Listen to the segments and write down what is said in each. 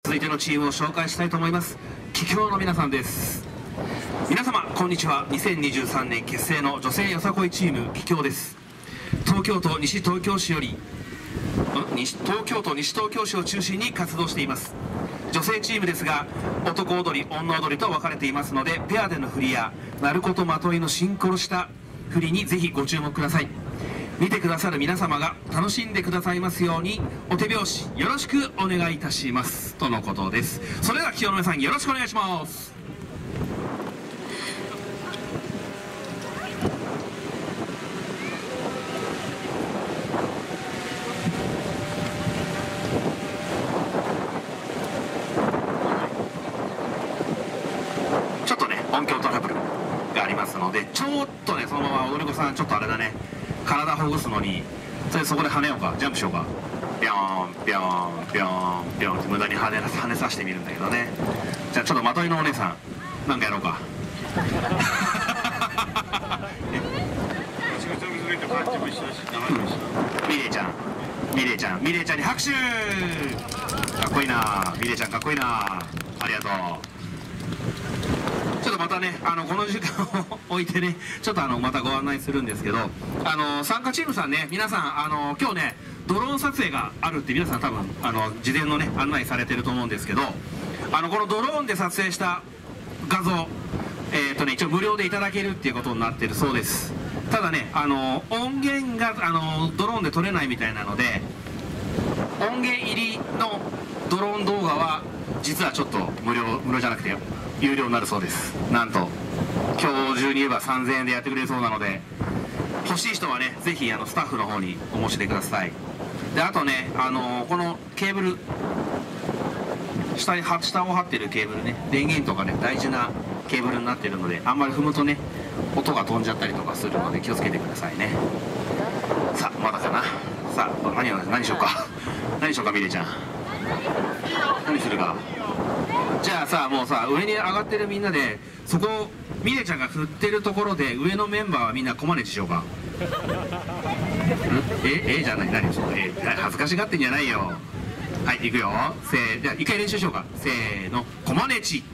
続いてのチームを紹介したいと思います。桔梗の皆さんです。皆様こんにちは。2023年結成の女性よさこいチーム桔梗です。東京都西東京市を中心に活動しています。女性チームですが、男踊り女踊りと分かれていますので、ペアでの振りや鳴子とまといのシンクロした振りにぜひご注目ください。見てくださる皆様が楽しんでくださいますように、お手拍子よろしくお願いいたしますとのことです。それでは桔梗の皆さんよろしくお願いします。ちょっとね、音響トラブルがありますので、ちょっとね、そのまま踊り子さんちょっとあれだね、体ほぐすのにそこで跳ねようか、ジャンプしようか。ピョーンピョーンピョーンピョーンって無駄に跳ねさせてみるんだけどね。じゃあちょっとまといのお姉さんなんかやろうか。ミレイちゃんに拍手。かっこいいな、ミレイちゃんかっこいいな、ありがとう。ちょっとまたね、この時間を置いてね、ちょっとまたご案内するんですけど、参加チームさんね、皆さん今日ねドローン撮影があるって皆さん多分事前のね案内されてると思うんですけど、このドローンで撮影した画像一応無料でいただけるっていうことになってるそうです。ただね音源がドローンで撮れないみたいなので、音源入りのドローン動画は実はちょっと無料じゃなくて有料になるそうです。なんと今日中に言えば3000円でやってくれるそうなので、欲しい人はねぜひスタッフの方にお申し出ください。であとねこのケーブル下を張ってるケーブルね、電源とかね大事なケーブルになってるので、あんまり踏むとね音が飛んじゃったりとかするので気をつけてくださいね。さあまだかな。さあ何しようか何しようか、ミレイちゃん何するか。じゃあさ、もうさ上に上がってるみんなで、そこミレイちゃんが振ってるところで上のメンバーはみんなコマネチしようか。じゃない、何それ恥ずかしがってんじゃないよ。はい、いくよ。じゃあ一回練習しようか。せーの、コマネチ。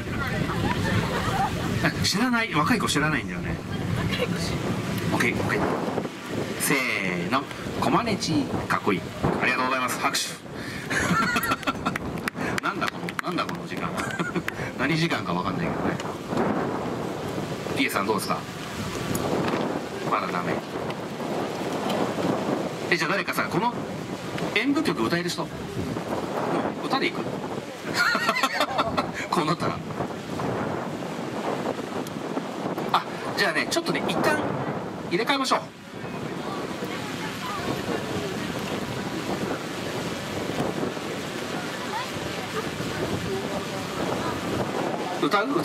知らない、若い子知らないんだよね。オッケーせーの、コマネチ。かっこいい、ありがとうございます。拍手。なんだこの時間。何時間か分かんないけどね。ピエさんどうですか。まだダメ。じゃあ誰かさ、この演舞曲歌える人、歌でいく。こうなったらじゃあね、ちょっとね一旦入れ替えましょう。歌うもう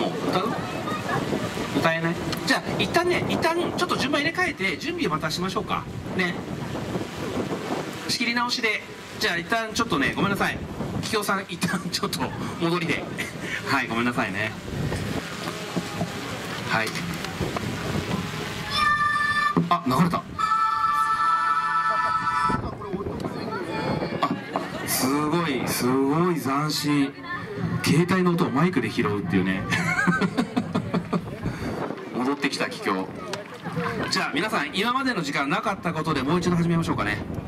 歌えない。じゃあ一旦ちょっと順番入れ替えて準備をまたしましょうかね。仕切り直しで。じゃあ一旦ちょっとね、ごめんなさい、桔梗さん一旦ちょっと戻りで。はい、ごめんなさいね。はい、流れた。すごい斬新。携帯の音をマイクで拾うっていうね。戻ってきた桔梗。じゃあ皆さん今までの時間なかったことでもう一度始めましょうかね。